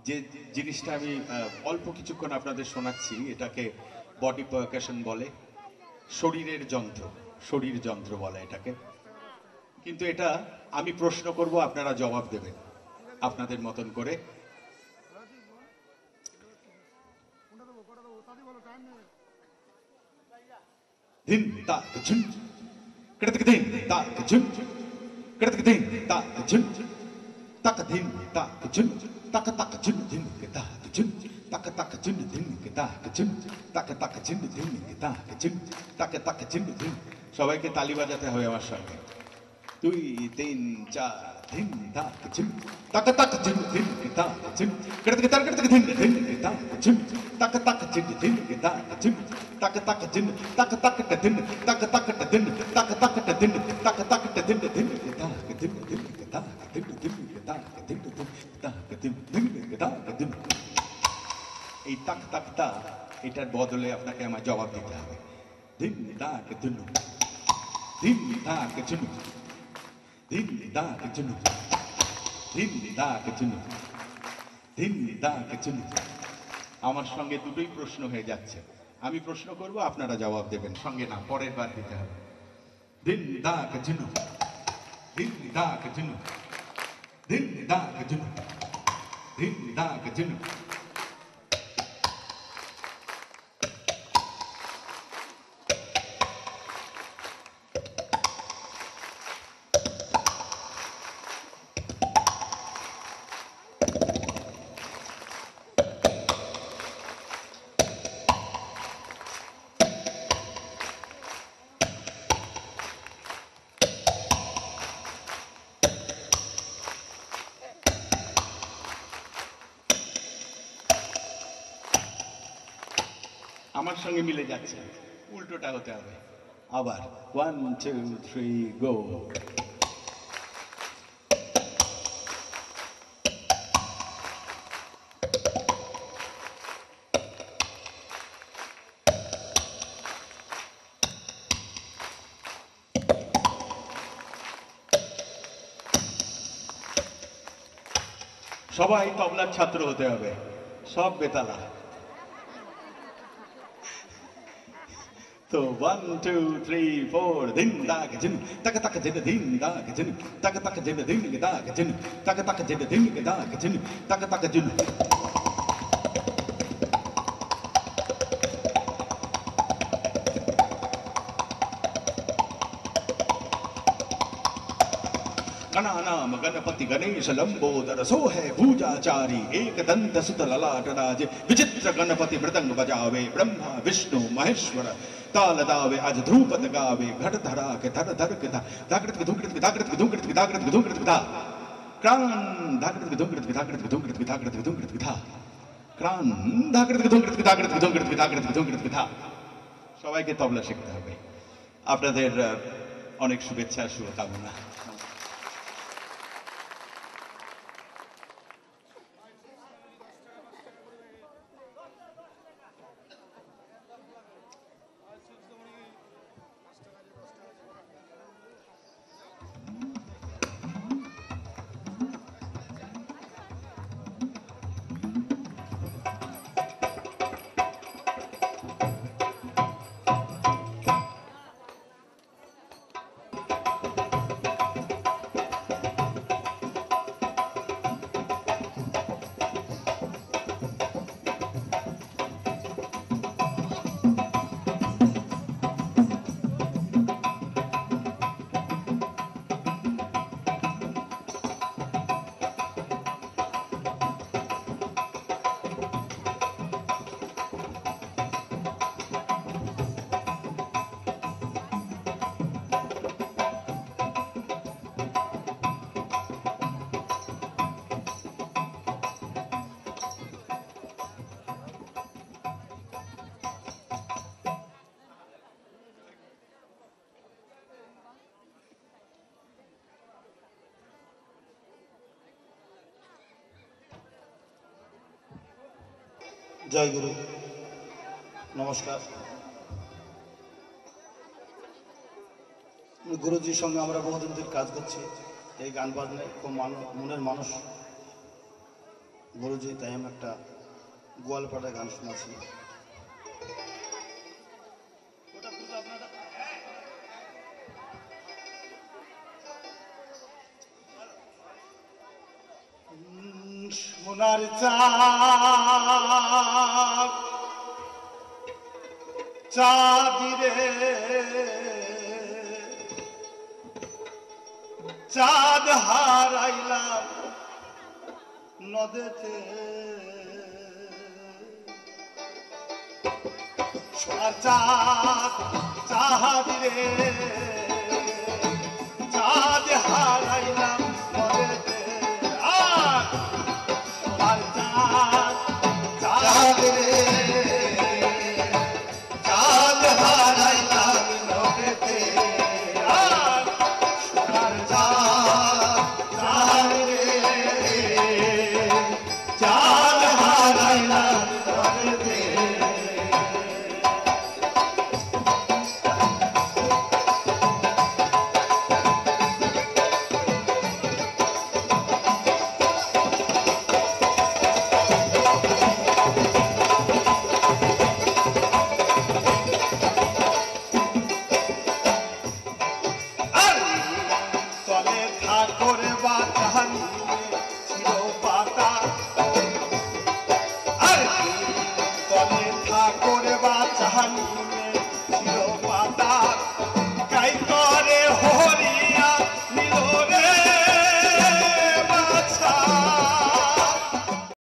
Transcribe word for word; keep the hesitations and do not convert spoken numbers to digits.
যে জিনিসটা আমি অল্প কিছুক্ষণ আপনাদের শোনাচ্ছি এটাকে বডি পারকাশন বলে, শরীরের যন্ত্র, শরীর যন্ত্র বলে এটাকে। কিন্তু এটা আমি প্রশ্ন করব, আপনারা জবাব দেবেন আপনাদের মতন করে। ধিন তাক ঝুন কড়তক ধিন তাক ঝুন কড়তক ধিন তাক ঝুন তাক ধিন তাক ঝুন তাক তাক ঝুন ধিন তাক ঝুন তাক তাক ঝুন ধিন তাক ঝুন তাক তাক ঝুন ধিন তাক ঝুন তাক তাক ঝুন ধিন। সবাইকে তালি বাজাতে হবে আমার সঙ্গে। দুই তিন চার ধিন তাক ঝুন তাক তাক ঝুন ধিন তাক ঝুন কড়তক তার কড়তক ধিন ধিন তাক ঝুন তাক তাক ঝুন ধিন তাক ঝুন তাক তাক ঝুন তাক তাক ধিন তাক তাক ধিন তাক তাক ধিন তাক তাক ধিন ধিন তাক ধিন ধিন তাক ধিন ধিন তাক ধিন ধিন তাক ধিন ধিন তাক ধিন। এই তাক তাক তা এটার বদলে আপনাকে আমার জবাব দিতে হবে। ধিন তাক ধিন ধিন তাক ঝুন ধিন তাক ঝুন ধিন তাক ঝুন ধিন তাক ঝুন। আমার সঙ্গে দুটোই প্রশ্ন হয়ে যাচ্ছে, আমি প্রশ্ন করব, আপনারা জবাব দেবেন, সঙ্গে না পরের বার দিতে হবে। ধিন তাক ঝুন ধিন তাক ঝুন ধিন তাক ঝুন ধিন তাক ঝুন। আমার সঙ্গে মিলে যাচ্ছে, উল্টোটা হতে হবে। আবার ওয়ান টু থ্রি গো। সবাই তবলার ছাত্র হতে হবে, সব বেতালা। তো ওয়ান টু থ্রি ফোর ধিন দাগ ঝিন তাক তাক ঝিন ধিন দাগ ঝিন তাক তাক ঝিন ধিন দাগ ঝিন তাক তাক ঝিন ধিন দাগ ঝিন তাক তাক ঝিন। गणानाम गणपति गणेश लंबोदर सो है पूजाचारी एक दंत सुत ललाट राज विचित्र गणपति मृदंग बजावे ब्रह्मा विष्णु महेश्वर ताल दावे आज ध्रुपद गावे घट धरा के धर धर के धाकृत के धुंकृत के धाकृत के धुंकृत के धाकृत के धुंकृत के धा क्रान धाकृत के धुंकृत के धाकृत के धुंकृत के धाकृत के धुंकृत के धा क्रान धाकृत के धुंकृत के धाकृत के धुंकृत के धाकृत के धुंकृत के धा। সবাইকে তবলা শিখতে হবে। আপনাদের অনেক শুভেচ্ছা, শুভকামনা। জয় গুরু, নমস্কার। গুরুজির সঙ্গে আমরা বহুদিন ধরে কাজ করছি এই গান বাজনায়, খুব মনের মানুষ গুরুজি, তাই আমি একটা গোয়ালপাড়া গান শোনাচ্ছি। সোনার চাঁদ চাঁদিরে চাঁদ হারাইলাম নদেতে, সোনার চাঁদ চাঁদিরে চাঁদ হারাইলাম নদেতে, আর সোনার চাঁদ চাঁদিরে চাঁদ হারাইলাম নদেতে, আর সোনার চাঁদ চাঁদিরে চাঁদ হারাইলাম নদেতে। Honey